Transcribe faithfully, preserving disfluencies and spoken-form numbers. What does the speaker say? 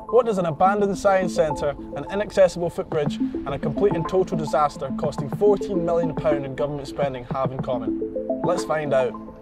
What does an abandoned science centre, an inaccessible footbridge and a complete and total disaster costing fourteen million pounds in government spending have in common? Let's find out.